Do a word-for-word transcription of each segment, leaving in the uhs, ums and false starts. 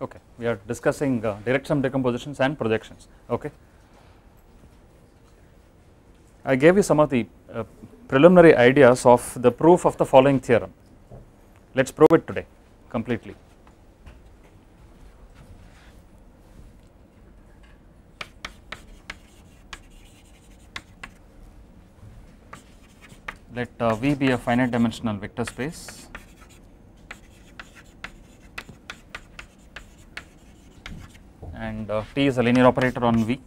Okay, we are discussing uh, direct sum decompositions and projections. Okay, I gave you some of the uh, preliminary ideas of the proof of the following theorem. Let us prove it today completely. Let uh, V be a finite dimensional vector space and uh, T is a linear operator on V.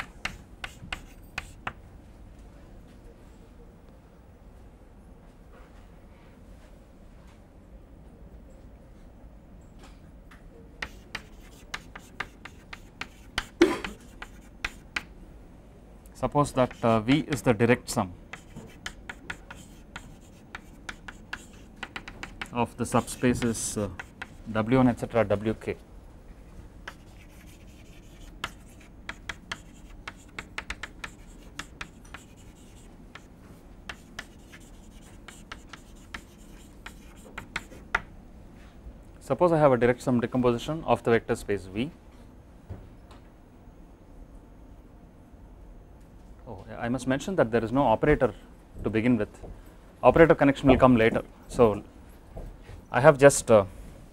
Suppose that uh, V is the direct sum of the subspaces uh, W one etc W k. Suppose I have a direct sum decomposition of the vector space V. Oh, I must mention that there is no operator to begin with. Operator connection will come later. So I have just uh,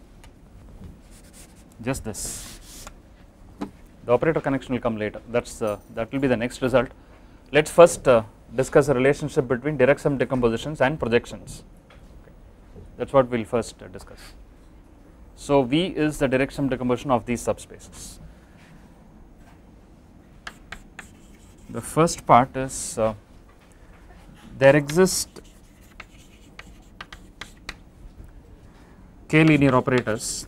just this. The operator connection will come later. That's uh, that will be the next result. Let's first uh, discuss the relationship between direct sum decompositions and projections. Okay. That's what we'll first uh, discuss. So V is the direct sum decomposition of these subspaces. The first part is uh, there exist k linear operators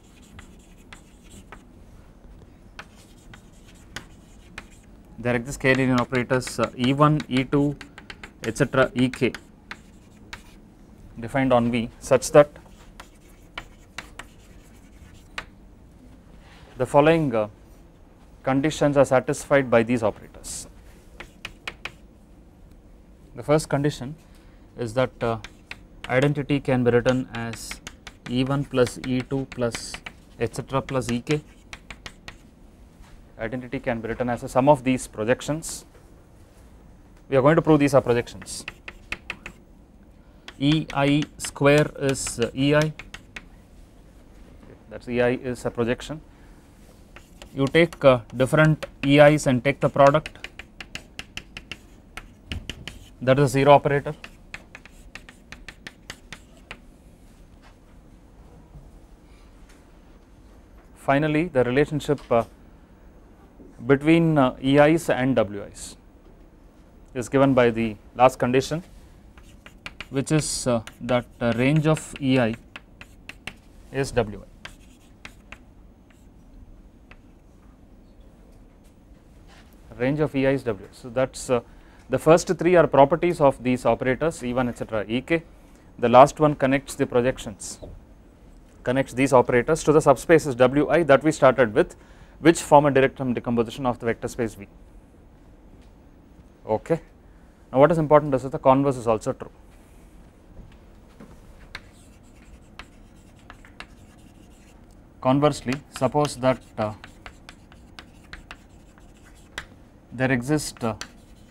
there exist k linear operators uh, E one, E two etc E k defined on V such that the following uh, conditions are satisfied by these operators. The first condition is that uh, identity can be written as E one plus E two plus etc plus E k. Identity can be written as a sum of these projections. We are going to prove these are projections. E I square is uh, E I, that is E I is a projection. You take uh, different E I's and take the product, that is a zero operator. Finally, the relationship uh, between uh, E I's and W I's is given by the last condition, which is uh, that uh, range of E I is W I. Range of E I is W. So that is uh, the first three are properties of these operators E one etc E k. The last one connects the projections, connects these operators to the subspaces W I that we started with, which form a direct sum decomposition of the vector space V. Okay. Now what is important is that the converse is also true. Conversely, suppose that uh, there exist uh,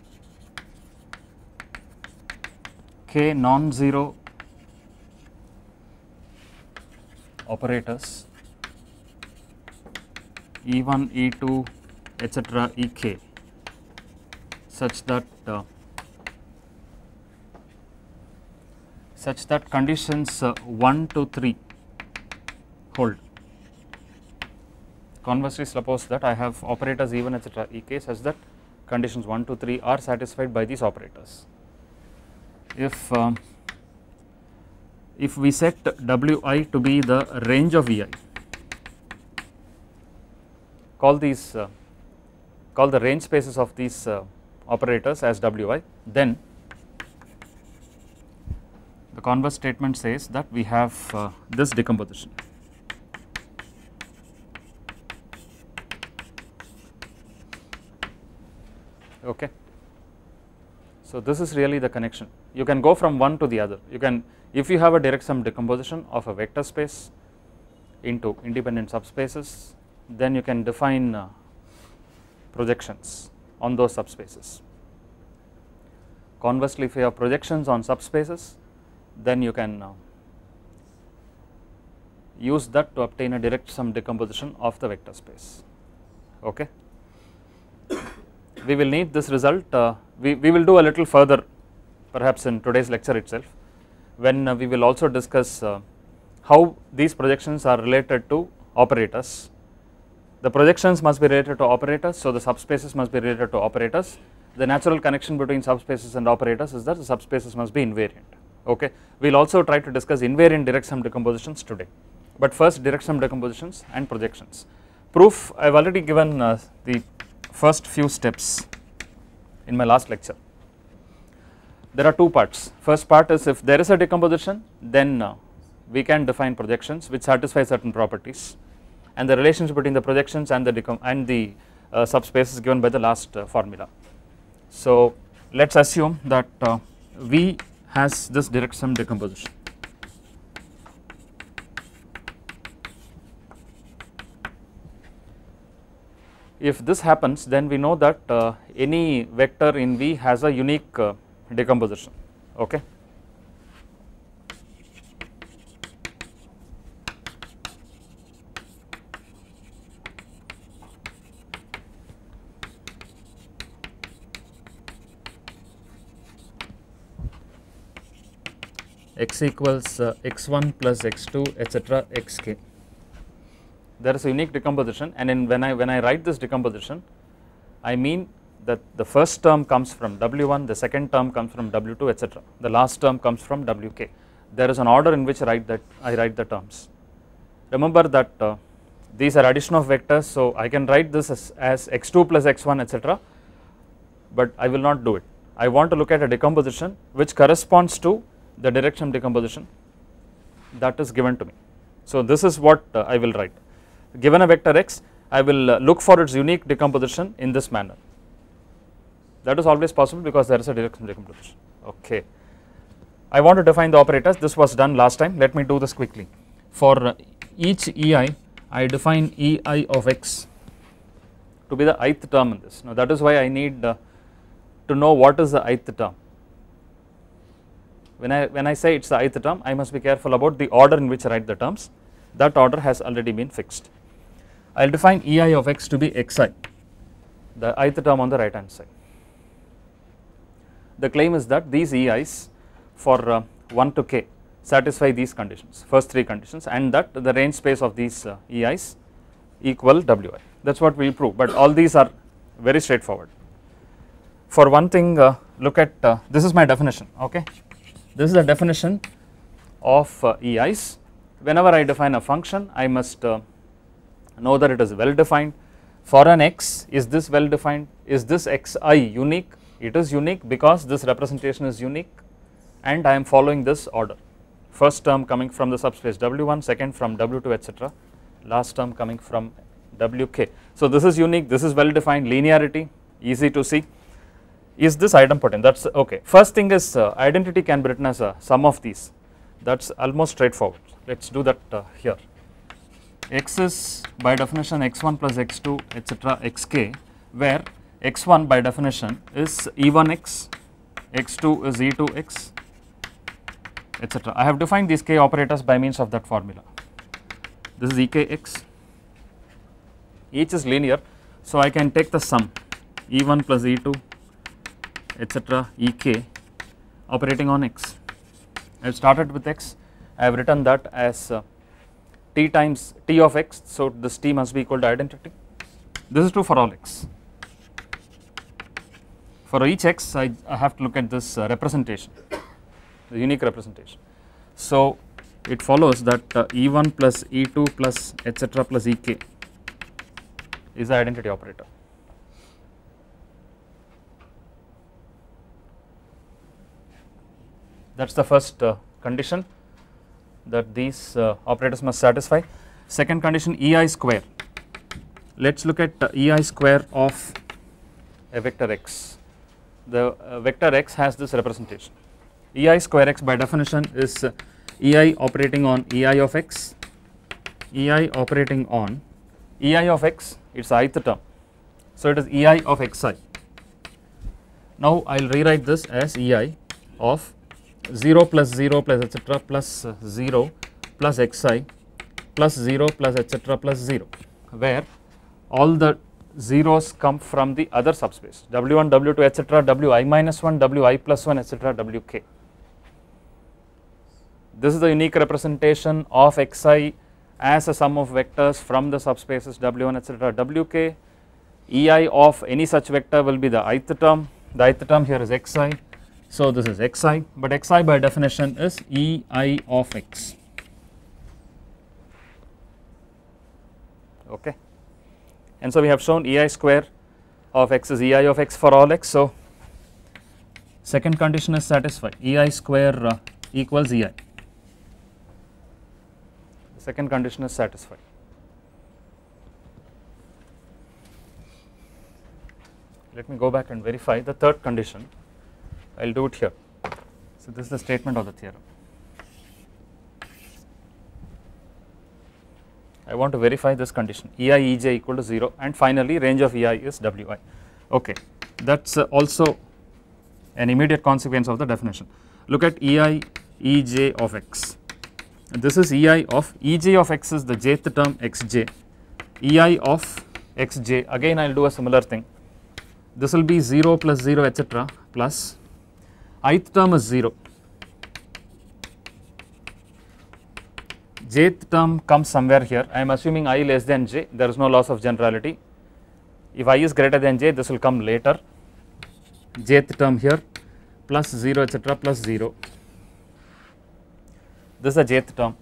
k non-zero operators E one, E two etc E k such that uh, such that conditions uh, one to three hold. Conversely, suppose that I have operators E one etc E k such that conditions one to three are satisfied by these operators. If um, if we set W I to be the range of E I, call these uh, call the range spaces of these uh, operators as W I, then the converse statement says that we have uh, this decomposition. Okay. So this is really the connection. You can go from one to the other. You can, if you have a direct sum decomposition of a vector space into independent subspaces, then you can define uh, projections on those subspaces. Conversely, if you have projections on subspaces, then you can uh, use that to obtain a direct sum decomposition of the vector space. Okay. We will need this result, uh, we, we will do a little further perhaps in today's lecture itself, when uh, we will also discuss uh, how these projections are related to operators. The projections must be related to operators, so the subspaces must be related to operators. The natural connection between subspaces and operators is that the subspaces must be invariant. Okay. We will also try to discuss invariant direct sum decompositions today, but first direct sum decompositions and projections. Proof, I have already given uh, the first few steps in my last lecture. There are two parts. First part is, if there is a decomposition, then uh, we can define projections which satisfy certain properties, and the relationship between the projections and the and the uh, subspace is given by the last uh, formula. So let us assume that uh, V has this direct sum decomposition. If this happens, then we know that uh, any vector in V has a unique uh, decomposition. Okay. X equals uh, x one plus x two etc xk. There is a unique decomposition, and in when I when I write this decomposition, I mean that the first term comes from W one, the second term comes from W two, etc. The last term comes from W k. There is an order in which I write that I write the terms. Remember that uh, these are addition of vectors, so I can write this as, as x two plus x one, etc. But I will not do it. I want to look at a decomposition which corresponds to the direct sum decomposition that is given to me. So this is what uh, I will write. Given a vector x, I will uh, look for its unique decomposition in this manner. That is always possible because there is a direct sum decomposition. Okay. I want to define the operators. This was done last time. Let me do this quickly. For uh, each ei, I define ei of x to be the ith term in this. Now that is why I need uh, to know what is the ith term. When I when I say it's the ith term, I must be careful about the order in which I write the terms. That order has already been fixed. I will define ei of x to be xi, the ith term on the right hand side. The claim is that these eis for uh, one to k satisfy these conditions, first three conditions, and that the range space of these uh, eis equal wi. That is what we will prove, but all these are very straightforward. For one thing, uh, look at uh, this is my definition. Okay. This is the definition of uh, eis. Whenever I define a function, I must uh, know that it is well defined. For an x, is this well defined? Is this xi unique? It is unique because this representation is unique, and I am following this order. First term coming from the subspace W one, second from W two, etc. Last term coming from W k. So this is unique, this is well defined, linearity, easy to see. Is this idempotent? That's okay. First thing is uh, identity can be written as a sum of these. That's almost straightforward. Let's do that uh, here. X is by definition x one plus x two, etc. xk, where x one by definition is e one x, x two is e two x, etc. I have defined these k operators by means of that formula. This is ekx. Each is linear, so I can take the sum e one plus e two, etc. ek operating on x. I have started with x. I have written that as uh, t times t of x, so this t must be equal to identity. This is true for all x. For each x, I, I have to look at this uh, representation, the unique representation. So it follows that uh, e one plus e two plus etc. plus ek is the identity operator. That is the first uh, condition, that these uh, operators must satisfy. Second condition, ei square. Let us look at uh, ei square of a vector x. The uh, vector x has this representation. Ei square x by definition is uh, ei operating on ei of x, ei operating on Ei of x, it is ith term, so it is Ei of xi. Now I will rewrite this as Ei of zero plus zero plus etc plus zero plus xi plus zero plus etc plus zero, where all the zeros come from the other subspace w one, w two etc, wi minus one, wi plus one etc, wk. This is the unique representation of xi as a sum of vectors from the subspaces w one etc, wk. Ei of any such vector will be the ith term, the ith term here is xi, so this is xi, but xi by definition is Ei of x. Okay. And so we have shown Ei square of x is Ei of x for all x, so second condition is satisfied, Ei square uh, equals Ei. The second condition is satisfied. Let me go back and verify the third condition. I will do it here. So this is the statement of the theorem. I want to verify this condition, Ei Ej equal to zero, and finally range of Ei is Wi. Okay, that is uh, also an immediate consequence of the definition. Look at Ei Ej of x. This is Ei of Ej of x is the jth term xj. Ei of xj, again I will do a similar thing. This will be zero plus zero etc plus ith term is zero. Jth term comes somewhere here. I am assuming I less than j, there is no loss of generality. If I is greater than j, this will come later. Jth term here plus zero etc plus zero. This is a jth term.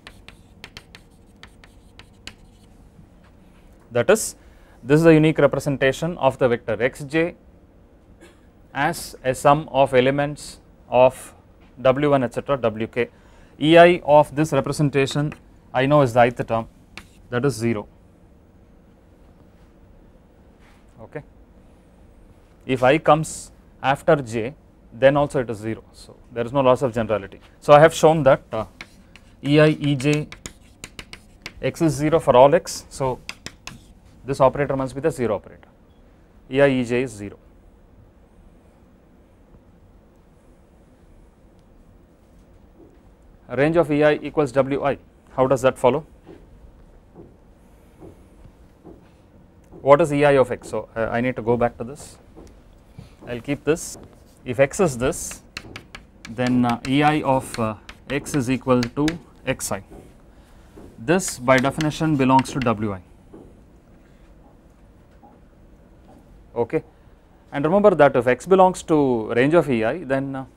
That is, this is a unique representation of the vector xj as a sum of elements of w one etc wk. Ei of this representation I know is the ith term, that is zero. Okay. If I comes after j, then also it is zero, so there is no loss of generality. So I have shown that uh, Ei Ej x is zero for all x, so this operator must be the zero operator. Ei Ej is zero. Range of Ei equals Wi. How does that follow? What is Ei of x? So uh, I need to go back to this. I will keep this. If x is this, then uh, Ei of uh, x is equal to xi. This by definition belongs to Wi. Okay. And remember that if x belongs to range of Ei, then uh,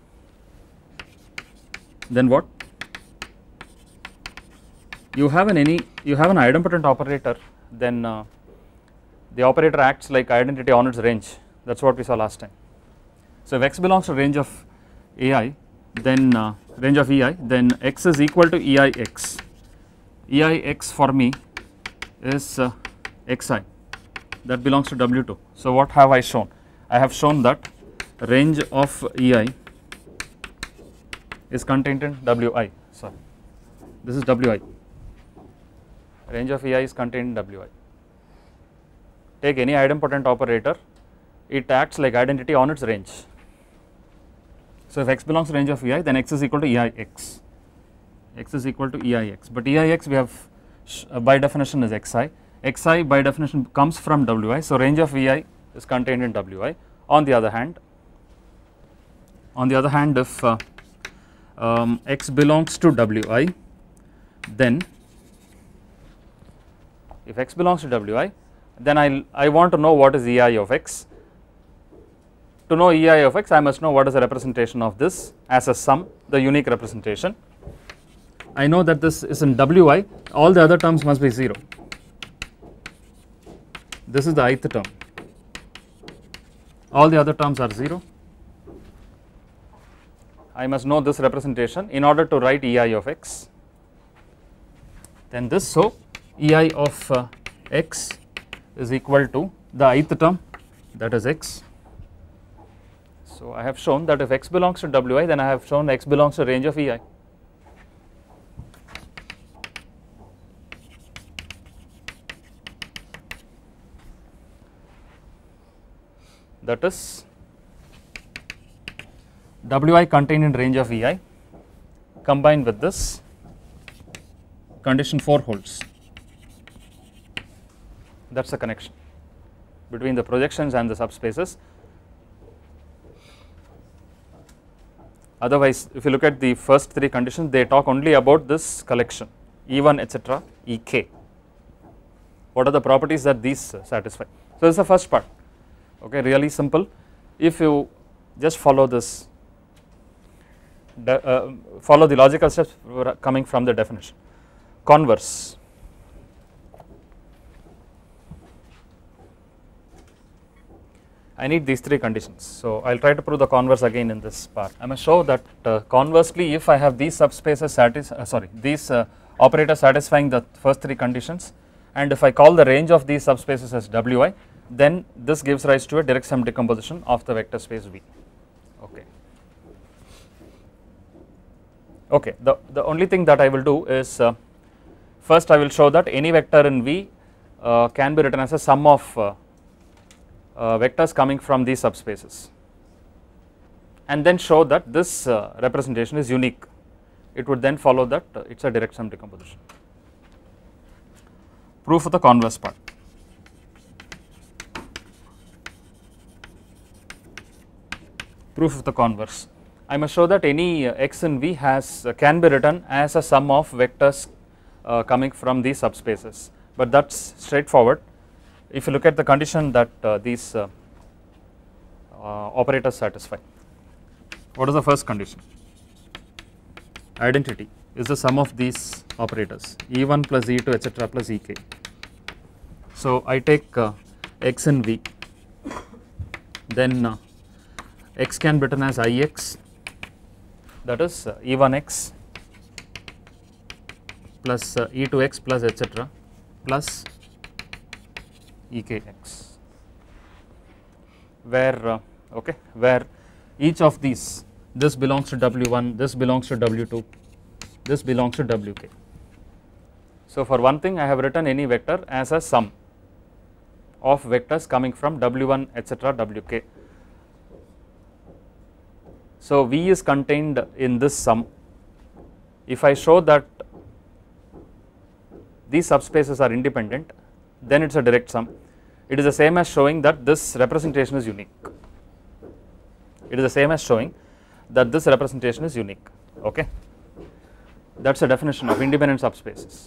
then what? You have an any you have an idempotent operator, then uh, the operator acts like identity on its range. That is what we saw last time. So if x belongs to range of Ai, then uh, range of Ei, then x is equal to Eix. Eix for me is uh, xi, that belongs to W two. So what have I shown? I have shown that range of Ei is contained in Wi. Sorry, this is Wi. Range of Ei is contained in Wi. Take any idempotent operator, it acts like identity on its range. So if x belongs to range of Ei, then x is equal to Eix. X is equal to Eix, but Eix we have uh, by definition is xi. Xi by definition comes from Wi, so range of Ei is contained in Wi. On the other hand, on the other hand, if uh, um, x belongs to Wi, then if x belongs to Wi, then I I want to know what is Ei of x. To know Ei of x, I must know what is the representation of this as a sum, the unique representation. I know that this is in Wi, all the other terms must be zero. This is the ith term. All the other terms are zero. I must know this representation in order to write Ei of x. Then this, so Ei of uh, x is equal to the ith term, that is x. So I have shown that if x belongs to Wi, then I have shown x belongs to range of Ei. that is Wi contained in range of Vi combined with this condition four holds. That is the connection between the projections and the subspaces. Otherwise, if you look at the first three conditions, they talk only about this collection E one etc Ek. What are the properties that these satisfy? So, this is the first part, okay, really simple. If you just follow this, uh, follow the logical steps coming from the definition. Converse. I need these three conditions. So, I will try to prove the converse again in this part. I must show that uh, conversely, if I have these subspaces satis uh, sorry these uh, operators satisfying the first three conditions, and if I call the range of these subspaces as Wi, then this gives rise to a direct sum decomposition of the vector space V. Okay. Okay. The, the only thing that I will do is uh, first I will show that any vector in V uh, can be written as a sum of uh, uh, vectors coming from these subspaces, and then show that this uh, representation is unique. It would then follow that uh, it is a direct sum decomposition. Proof of the converse part. Proof of the converse. I must show that any uh, x in V has uh, can be written as a sum of vectors uh, coming from these subspaces, but that is straightforward. If you look at the condition that uh, these uh, uh, operators satisfy. What is the first condition? Identity is the sum of these operators E one plus E two etc plus Ek. So, I take uh, x in V, then uh, x can be written as Ix, that is uh, E one x plus uh, E two x plus etc plus Ekx, where uh, okay where each of these, this belongs to W one, this belongs to W two, this belongs to Wk. So, for one thing I have written any vector as a sum of vectors coming from W one etc Wk. So, V is contained in this sum. If I show that these subspaces are independent, then it is a direct sum. It is the same as showing that this representation is unique. It is the same as showing that this representation is unique. Okay, that is a definition of independent subspaces.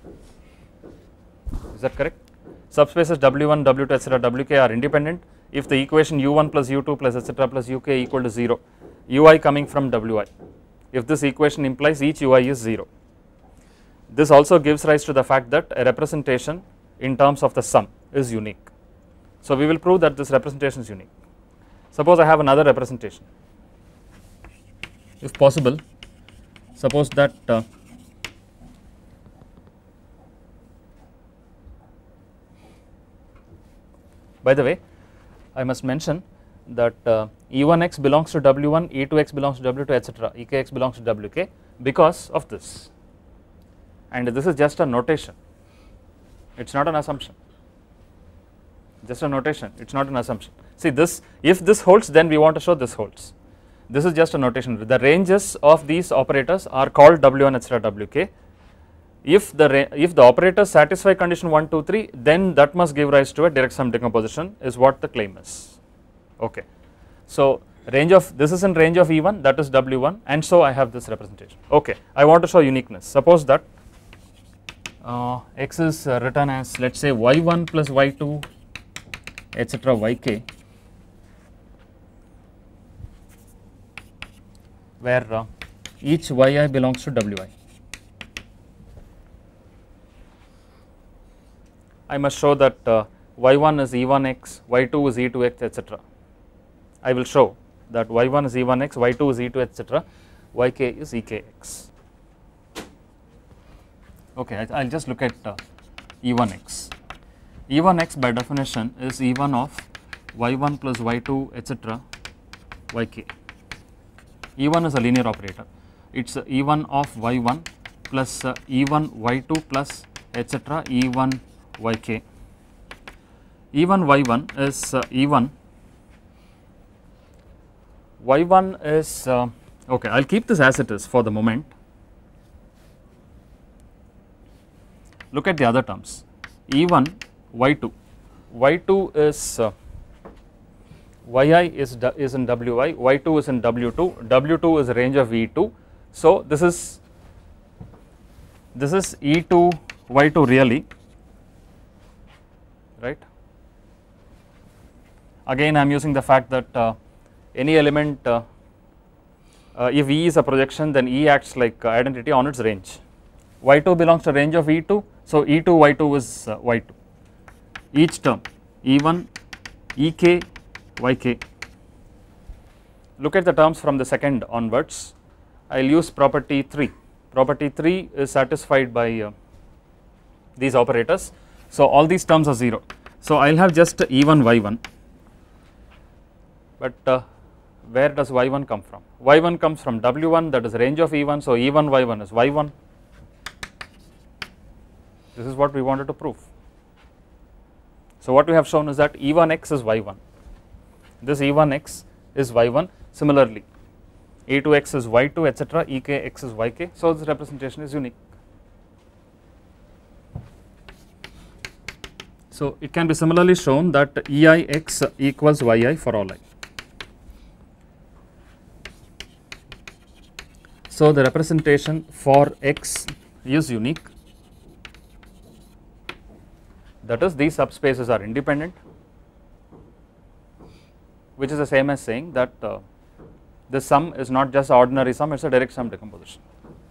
Is that correct? Subspaces W one, W two etc Wk are independent if the equation U one plus U two plus etc plus Uk equal to zero, Ui coming from Wi. If this equation implies each Ui is zero. This also gives rise to the fact that a representation in terms of the sum is unique. So, we will prove that this representation is unique. Suppose I have another representation, if possible. Suppose that uh, by the way, I must mention that uh, E one x belongs to W one, E two x belongs to W two etc, Ekx belongs to Wk because of this, and this is just a notation, it is not an assumption, just a notation, it is not an assumption. See this, if this holds, then we want to show this holds. This is just a notation. The ranges of these operators are called W one etc Wk. If the if the operators satisfy condition one, two, three, then that must give rise to a direct sum decomposition is what the claim is. Okay. So, range of this is in range of E one, that is W one, and so I have this representation. Okay, I want to show uniqueness. Suppose that uh, x is uh, written as, let us say, y one plus y two etc yk, where uh, each yi belongs to Wi. I must show that uh, y one is E one x, y two is E two x etc. I will show that y one is E one x, y two is E two etc, yk is Ekx. Okay, I will just look at uh, E one x. E one x by definition is E one of y one plus y two etc yk. E one is a linear operator, it is uh, E one of y one plus uh, E one y two plus etc E one yk. E one y one is uh, E one y one is, uh, okay, I will keep this as it is for the moment. Look at the other terms, E one, Y two, Y two is uh, Yi is, is in Wi, Y two is in W two, W two is a range of E two. So this is, this is E two, Y two really, right. Again I am using the fact that uh, any element, uh, uh, if E is a projection, then E acts like uh, identity on its range. Y two belongs to range of E two, so E two, Y two is uh, Y two. Each term, E one, E k, Y k. Look at the terms from the second onwards. I will use property three. Property three is satisfied by uh, these operators. So all these terms are zero. So I will have just E one, Y one. But uh, where does Y one come from? Y one comes from W one, that is range of E one. So E one, Y one is Y one. This is what we wanted to prove. So what we have shown is that E one x is Y one. This E one x is Y one. Similarly, E two x is Y two, et cetera. E k x is Y k. So this representation is unique. So it can be similarly shown that E I x equals Y I for all I. So the representation for x is unique. That is, these subspaces are independent, which is the same as saying that uh, the sum is not just ordinary sum, it is a direct sum decomposition.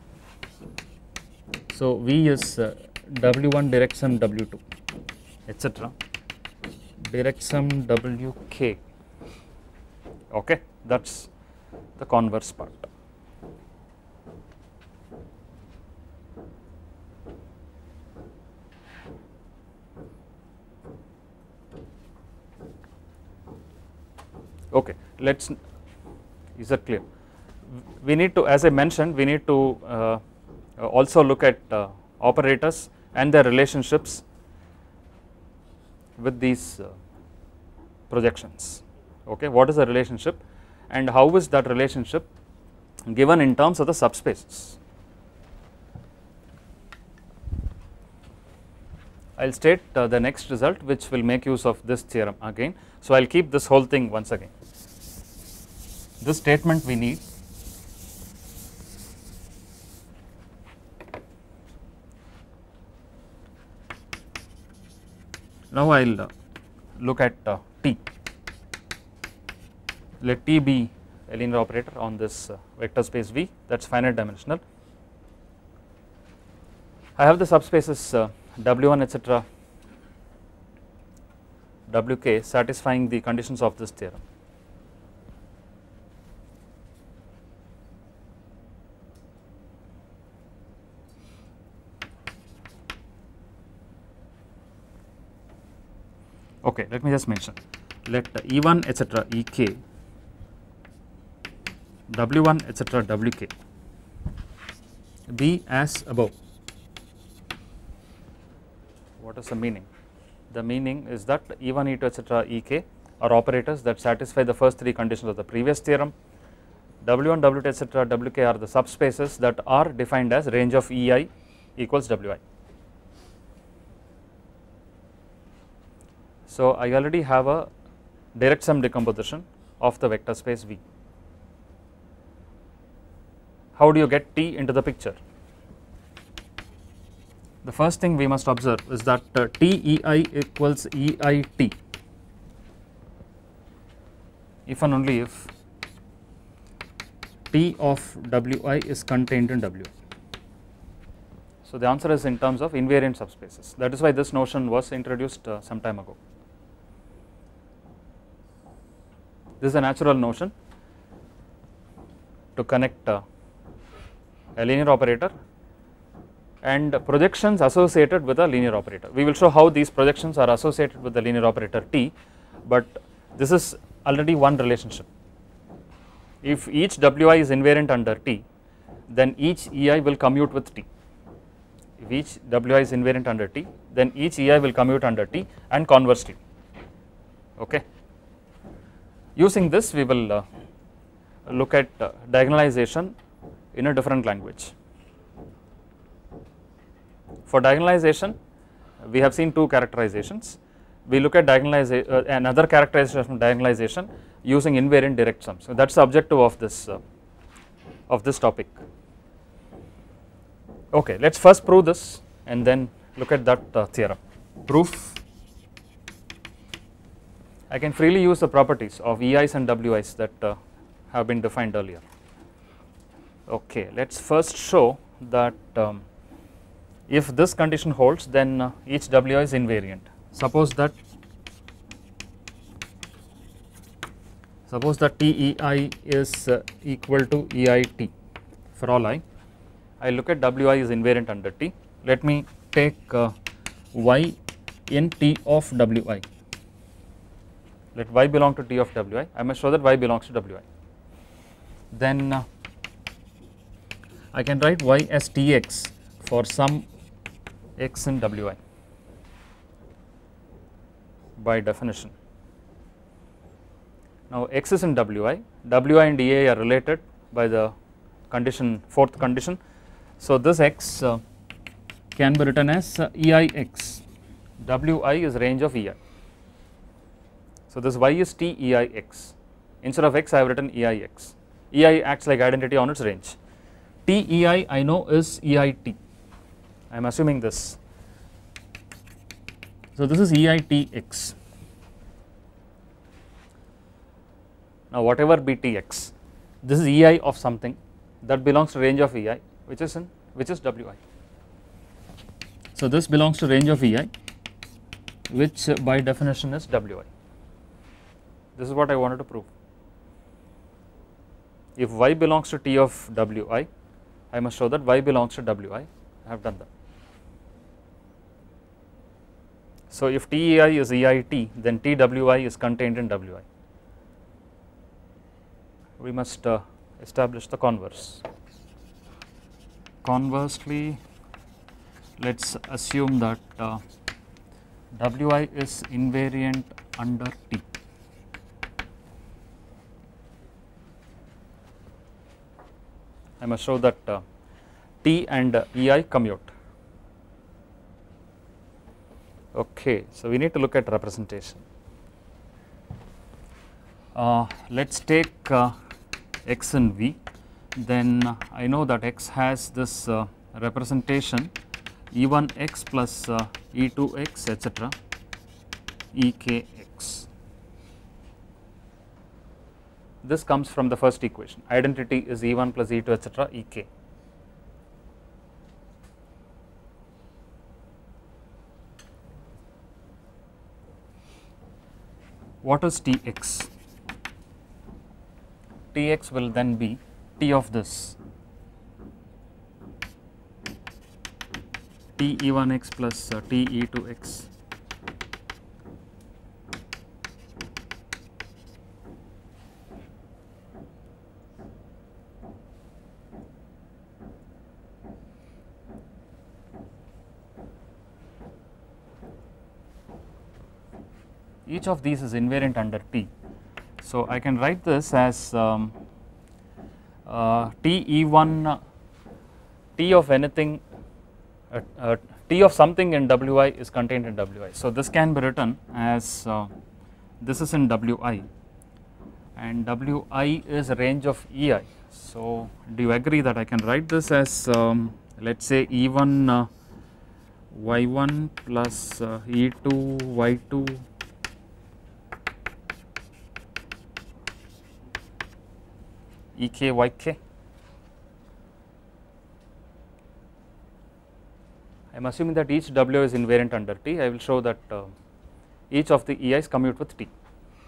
So V is uh, W one direct sum W two, et cetera, direct sum W k. Okay, that is the converse part. Okay, let us, is that clear? We need to, as I mentioned, we need to uh, also look at uh, operators and their relationships with these uh, projections. Okay, what is the relationship and how is that relationship given in terms of the subspaces? I will state uh, the next result which will make use of this theorem again. So I will keep this whole thing once again. This statement we need. Now I will uh, look at uh, T. Let T be a linear operator on this uh, vector space V, that is finite dimensional. I have the subspaces uh, W one, et cetera, W k satisfying the conditions of this theorem. Okay, let me just mention, let E one, et cetera, E k, W one, et cetera, W k be as above. What is the meaning? The meaning is that E one, E two, et cetera, E k are operators that satisfy the first three conditions of the previous theorem. W one, W two, et cetera, W k are the subspaces that are defined as range of E I equals W I. So I already have a direct sum decomposition of the vector space V. How do you get T into the picture? The first thing we must observe is that uh, T E I equals E I T if and only if T of W I is contained in W. So the answer is in terms of invariant subspaces. That is why this notion was introduced uh, some time ago. This is a natural notion to connect uh, a linear operator and projections associated with a linear operator. We will show how these projections are associated with the linear operator T, but this is already one relationship. If each W I is invariant under T, then each E I will commute with T. If each W I is invariant under T, then each E I will commute under T and converse T. Okay. Using this, we will uh, look at uh, diagonalization in a different language. For diagonalization, we have seen two characterizations. We look at diagonalization, uh, another characterization of diagonalization using invariant direct sums. So that is the objective of this uh, of this topic. Okay, let us first prove this and then look at that uh, theorem. Proof. I can freely use the properties of E Is and W Is that uh, have been defined earlier. Okay, let us first show that um, if this condition holds, then uh, each W I is invariant. Suppose that suppose that T E I is uh, equal to E I T for all I. I look at W I is invariant under T. Let me take uh, Y in T of W I. Let Y belong to T of W I. I must show that Y belongs to W I. Then uh, I can write Y as T x for some x in W I by definition. Now x is in W I, W I and E I are related by the condition, fourth condition. So this x uh, can be written as uh, E I x, W I is range of E I. So this Y is T E I x, instead of x I have written E I x, E I acts like identity on its range. T E I I know is E I T, I am assuming this. So this is E I T x. Now whatever be T x, this is E I of something that belongs to range of E I, which is in which is W I. So this belongs to range of E I, which by definition is W I. This is what I wanted to prove. If Y belongs to T of W I, I must show that Y belongs to W I. I have done that. So if T E I is E I T, then T W I is contained in W I. We must uh, establish the converse. Conversely, let us assume that uh, W I is invariant under T. I must show that uh, T and uh, E I commute. Okay, so we need to look at representation. Uh, let us take uh, x in V, then uh, I know that x has this uh, representation E one x plus uh, E two x etc. E k x. This comes from the first equation, identity is E one plus E two etc. E k. What is T x? T x will then be T of this T E one x plus uh, T E two x. Each of these is invariant under T. So I can write this as um, uh, T E one uh, T of anything uh, uh, T of something in W I is contained in W I. So this can be written as uh, this is in W I and W I is a range of E I. So do you agree that I can write this as um, let us say E one uh, Y one plus uh, E two Y two E k Y k. I am assuming that each W is invariant under T. I will show that uh, each of the E Is commute with T.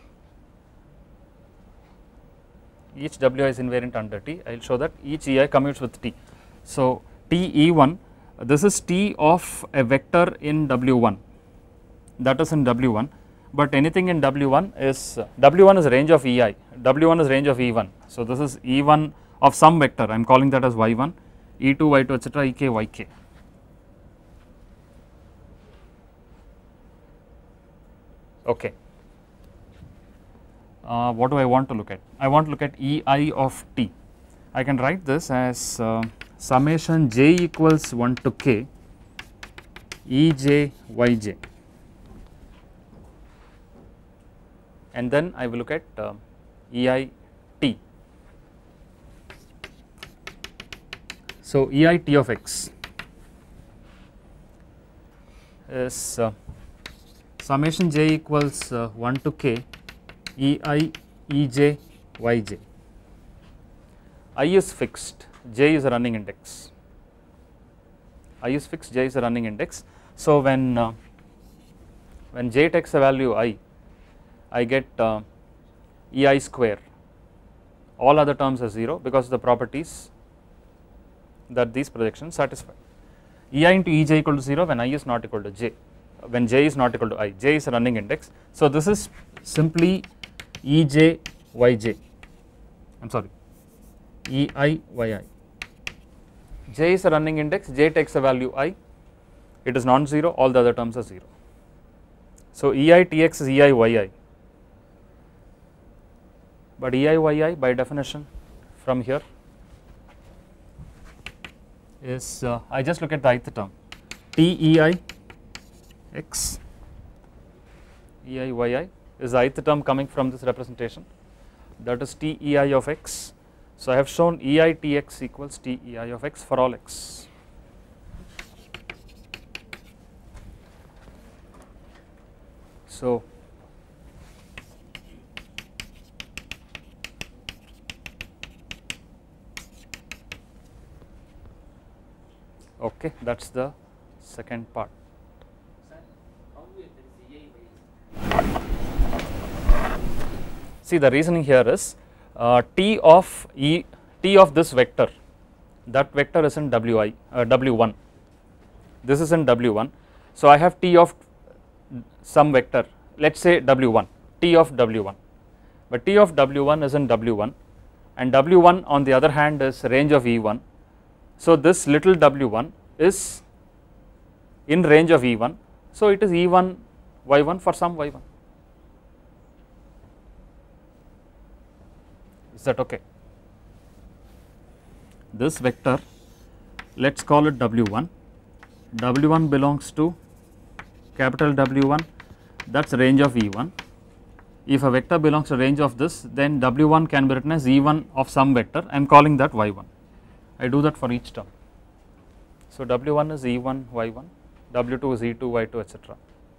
Each W is invariant under T. I will show that each E I commutes with T. So T E one, this is T of a vector in W one, that is in W one, but anything in W one is uh, W one is range of E I, W one is range of E one. So this is E one of some vector, I am calling that as Y one, E two, Y two etc. E k, Y k. Okay. uh, what do I want to look at? I want to look at E I of t. I can write this as uh, summation j equals one to k E j y j, and then I will look at uh, E I t. So, E I t of x is uh, summation j equals uh, one to k E I E j y j. I is fixed, j is a running index. I is fixed, j is a running index. So, when uh, when j takes a value I, I get uh, E I square. All other terms are zero because of the properties that these projections satisfy. E I into E j equal to zero when I is not equal to j, when j is not equal to I, j is a running index. So, this is simply E j y j, I am sorry, E I y I. J is a running index, j takes a value I, it is non-zero, all the other terms are zero. So, E I T X is E I y I, but E I y I by definition from here is uh, I just look at the ith term T E I x, E I y I is the ith term coming from this representation, that is T E I of x. So, I have shown E I T x equals T E I of x for all x. So, okay, that is the second part. See, the reasoning here is uh, t of e t of this vector, that vector is in wi uh, w one, this is in w one. So, I have t of some vector, let us say w one, t of w one, but t of w one is in w one and w one on the other hand is range of E one. So, this little w one is in range of E one, so it is E one y one for some y one. Is that okay? This vector, let us call it w one, w one belongs to capital W one, that is range of E one. If a vector belongs to range of this, then w one can be written as E one of some vector, I am calling that y one. I do that for each term. So, w one is E one y one, w two is E two y two, et cetera.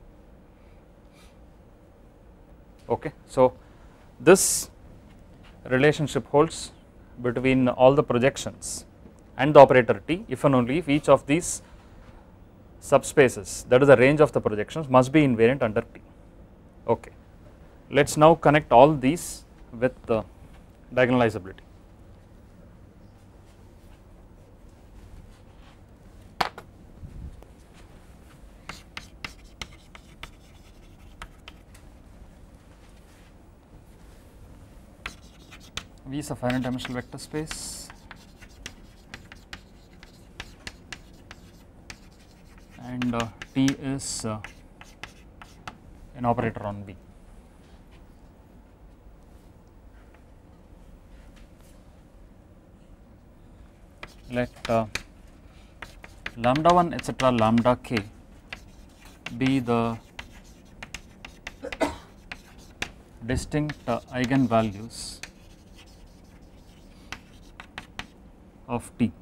Okay. So, this relationship holds between all the projections and the operator T if and only if each of these subspaces, that is the range of the projections, must be invariant under T. Okay. Let us now connect all these with the diagonalizability. V is a finite dimensional vector space and uh, T is uh, an operator on V. Let uh, lambda one etc lambda k be the distinct uh, eigenvalues of T.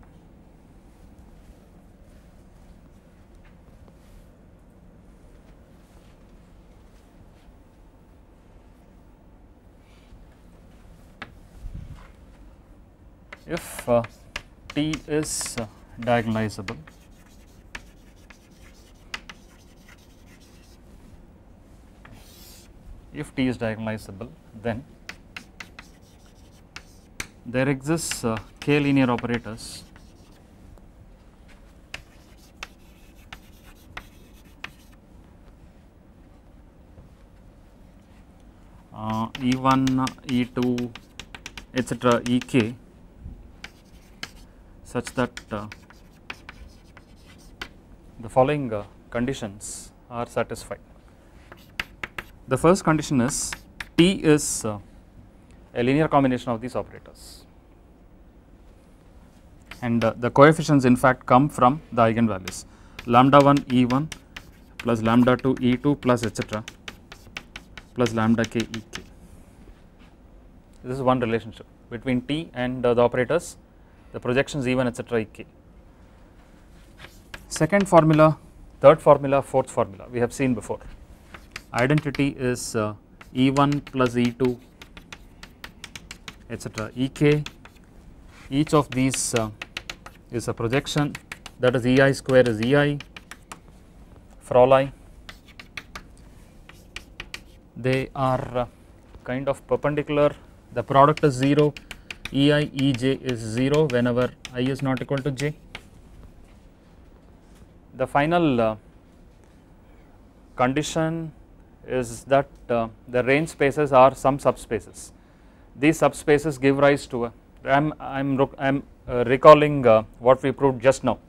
If uh, T is uh, diagonalizable, if T is diagonalizable, then there exists uh, k linear operators uh, E one, E two, et cetera E k such that uh, the following uh, conditions are satisfied. The first condition is T is uh, a linear combination of these operators, and uh, the coefficients in fact come from the eigenvalues lambda one E one plus lambda two E two plus etc plus lambda k E k. This is one relationship between T and uh, the operators, the projections E one etc E k. Second formula, third formula, fourth formula we have seen before. Identity is uh, E one plus E two etc E k. Each of these uh, is a projection, that is E I square is E I for all I. They are uh, kind of perpendicular, the product is zero, E I E j is zero whenever I is not equal to j. The final uh, condition is that uh, the range spaces are some subspaces. These subspaces give rise to a, I am I am I am uh, recalling uh, what we proved just now.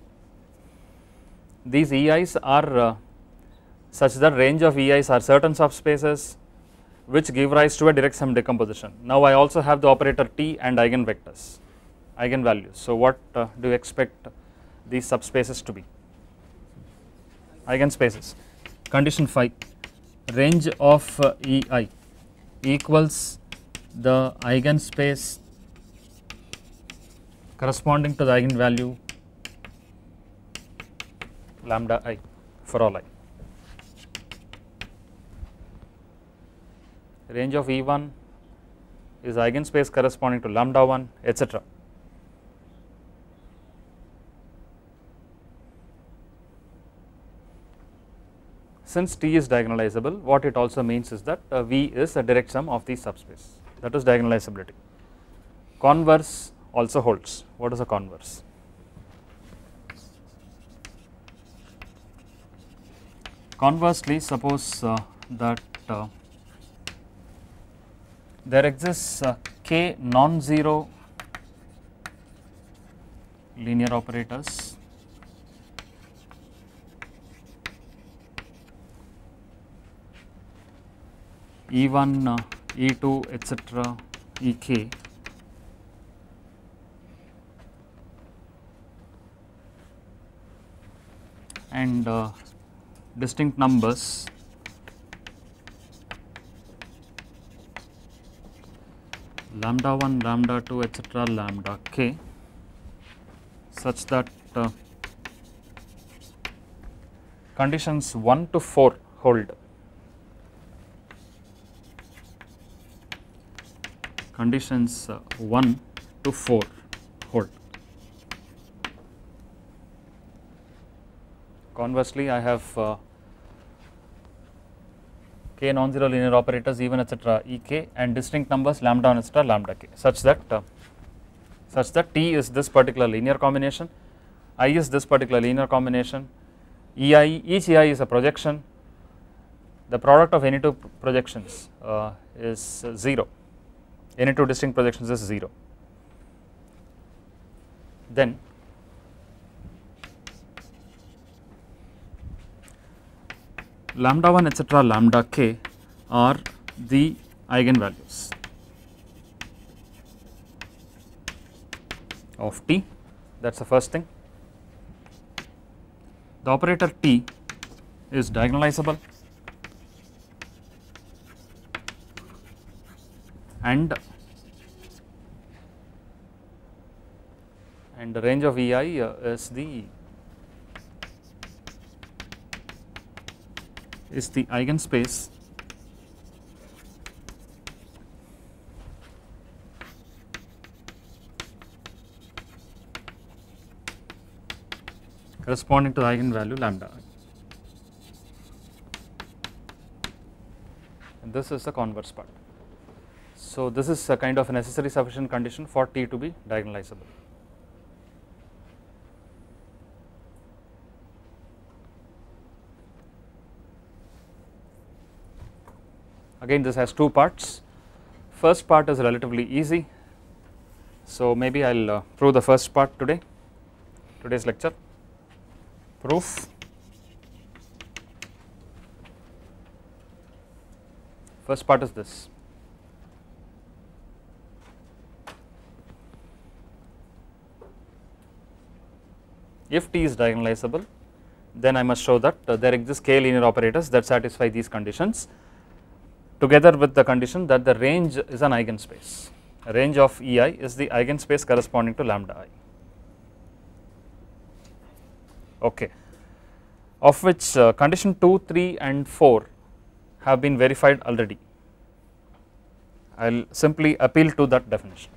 These E Is are uh, such that range of E Is are certain subspaces which give rise to a direct sum decomposition. Now I also have the operator T and eigenvectors, eigenvalues. So what uh, do you expect these subspaces to be? Eigenspaces. Condition five, range of uh, E I equals the eigenspace corresponding to the eigenvalue lambda I for all I. Range of E one is eigenspace corresponding to lambda one etc. Since T is diagonalizable, what it also means is that uh, V is a direct sum of the subspace, that is diagonalizability. Converse also holds. What is a converse? Conversely, suppose uh, that uh, there exists uh, k non-zero linear operators E one, uh, E two etc E k and uh, distinct numbers lambda one, lambda two etc lambda k, such that uh, conditions one to four hold. Conditions uh, one to four hold. Conversely, I have uh, k non-zero linear operators E one etc E k and distinct numbers lambda one etc lambda k, such that uh, such that T is this particular linear combination, I is this particular linear combination, E I, each E I is a projection, the product of any two projections uh, is uh, zero, any two distinct projections is zero. Then lambda one etc lambda k are the eigenvalues of T, that is the first thing. The operator T is diagonalizable and and the range of E I uh, is the is the eigenspace corresponding to the eigenvalue lambda I. And this is the converse part. So this is a kind of a necessary sufficient condition for T to be diagonalizable. Again, this has two parts. First part is relatively easy, so maybe I will uh, prove the first part today, today's lecture. Proof. First part is this. If T is diagonalizable, then I must show that uh, there exist k linear operators that satisfy these conditions, together with the condition that the range is an eigenspace. A range of E I is the eigenspace corresponding to lambda I. Okay, of which uh, condition two, three and four have been verified already. I will simply appeal to that definition.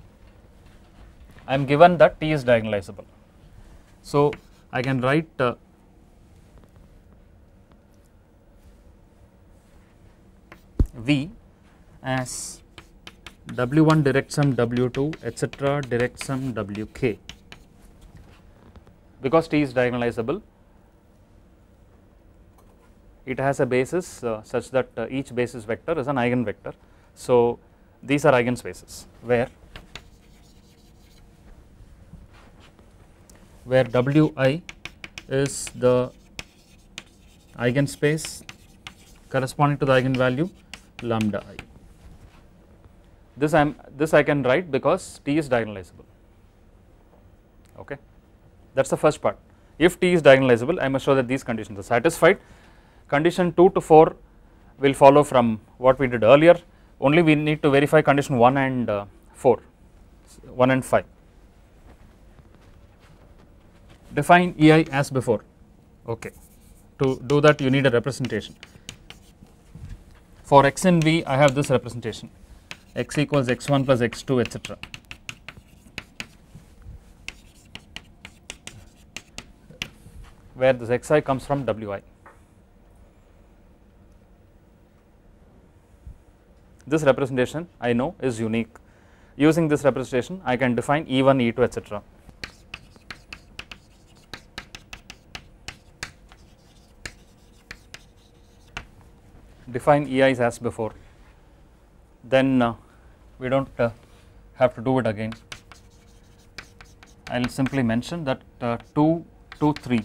I am given that T is diagonalizable. So, I can write uh, V as W one direct sum W two etc direct sum W k. Because T is diagonalizable, it has a basis uh, such that uh, each basis vector is an eigenvector. So, these are eigenspaces where where Wi is the eigenspace corresponding to the eigenvalue lambda I. This I am this I can write because T is diagonalizable. Okay, that is the first part. If T is diagonalizable, I must show that these conditions are satisfied. Condition two to four will follow from what we did earlier. Only we need to verify condition one and uh, four, one and five. Define E I as before. Okay, to do that you need a representation. For x in V, I have this representation, x equals x one plus x two etc. where this xi comes from Wi. This representation I know is unique. Using this representation, I can define E one, E two etc. Define E Is as before, then uh, we do not uh, have to do it again. I will simply mention that uh, two, two, three,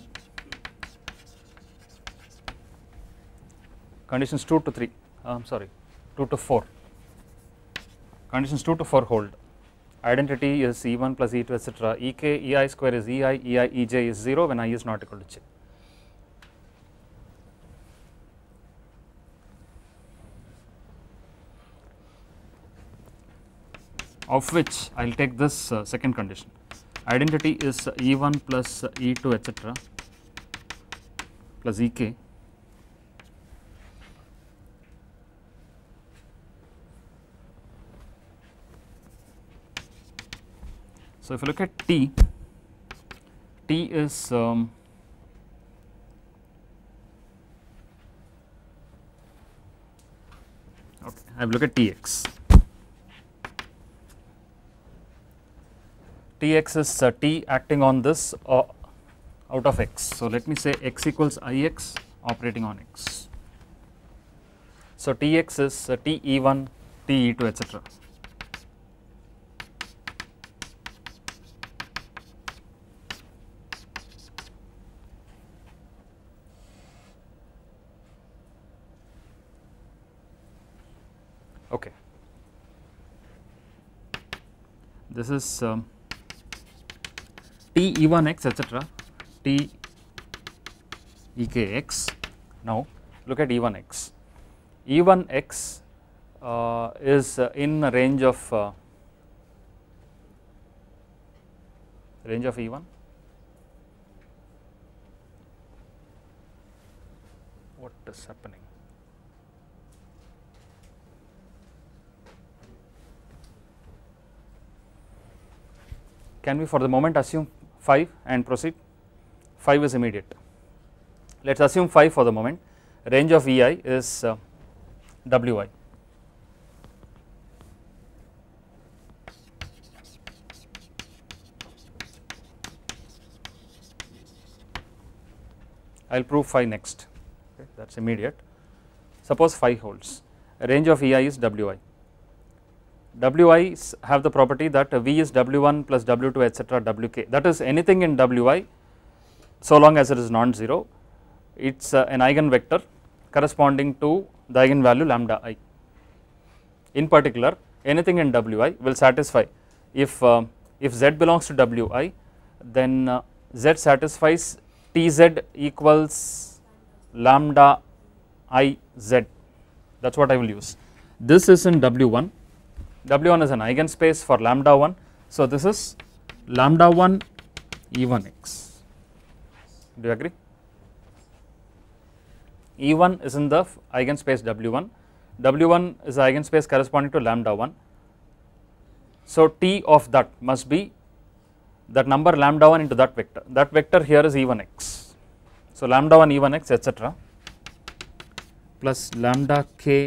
conditions two to three, I am uh, sorry, two to four, conditions two to four hold. Identity is E one plus E two etc. E k, E I square is E I, E I, E j is zero when I is not equal to j. Of which I will take this uh, second condition, identity is E one plus E two etc plus E k so if you look at T, T is um, okay, I have looked at T x. T x is uh, T acting on this uh, out of x. So, let me say x equals I x operating on x. So, T x is uh, T E one, T E two etc. Okay. This is um, T E one x etc. T E k x. Now, look at E one x. E one x uh, is uh, in a range of uh, range of E one. What is happening? Can we for the moment assume five and proceed? five is immediate. Let us assume five for the moment. Range of E I is uh, Wi. I will prove five next, okay, that is immediate. Suppose five holds, a range of E I is Wi. Wi's have the property that V is W one plus W two etc. W k, that is anything in Wi so long as it is non-zero, it is uh, an eigenvector corresponding to the eigenvalue lambda I. In particular, anything in Wi will satisfy if uh, if Z belongs to Wi, then uh, Z satisfies T Z equals lambda I Z, that is what I will use. This is in W one, W one is an eigenspace for lambda one, so this is lambda one E one X, do you agree? E one is in the eigenspace W one, W one is the eigenspace corresponding to lambda one, so T of that must be that number lambda one into that vector, that vector here is E one X, so lambda one E one X etc plus lambda k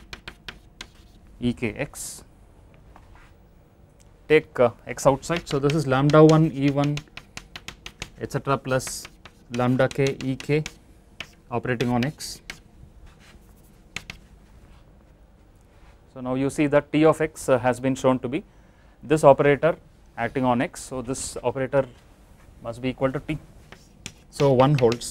E K X, take uh, X outside, so this is lambda one E one etc plus lambda k E K operating on X. So now you see that T of X uh, has been shown to be this operator acting on X, so this operator must be equal to T, so one holds.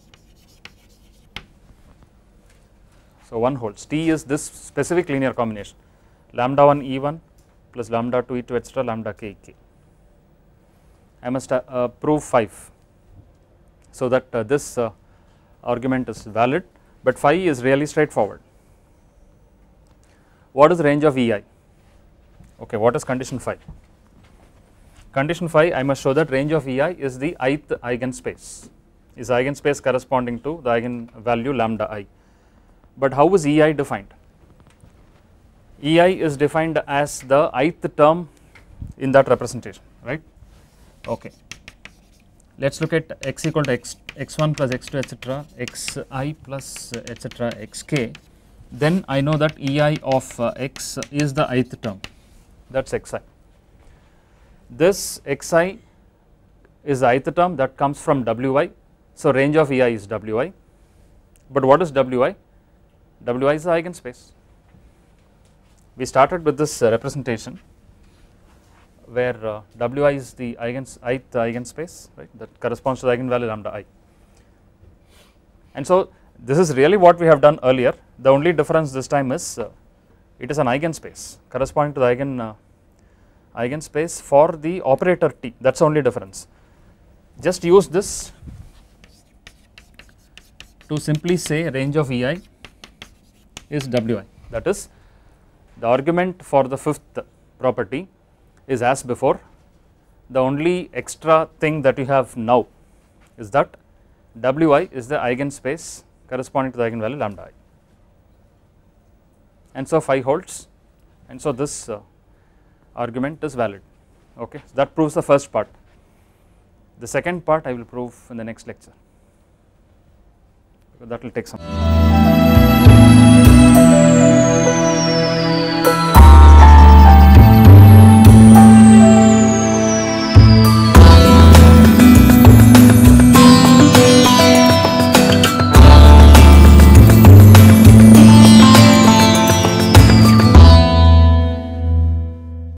So one holds, T is this specific linear combination lambda one E one plus lambda two E two etc lambda k E K. I must uh, uh, prove five, so that uh, this uh, argument is valid, but phi is really straightforward. What is the range of E I? Okay, what is condition phi? Condition phi, I must show that range of E I is the ith eigenspace, is eigenspace corresponding to the eigenvalue lambda I. But how is E I defined? E I is defined as the ith term in that representation, right? Okay. Let us look at x equal to x, x1 plus x2 etc, xi plus etc xk, then I know that E I of uh, x is the ith term, that is xi. This xi is the ith term that comes from Wi, so range of E I is Wi, but what is Wi? Wi is the eigenspace. We started with this uh, representation where uh, Wi is the eigens, ith eigenspace, right, that corresponds to the eigenvalue lambda I. And so this is really what we have done earlier, the only difference this time is uh, it is an eigenspace corresponding to the eigen, uh, eigenspace for the operator T, that is the only difference. Just use this to simply say range of E I is Wi, that is the argument for the fifth property is as before, the only extra thing that you have now is that Wi is the eigenspace corresponding to the eigenvalue lambda I, and so phi holds, and so this uh, argument is valid. Okay, so that proves the first part. The second part I will prove in the next lecture, because that will take some time.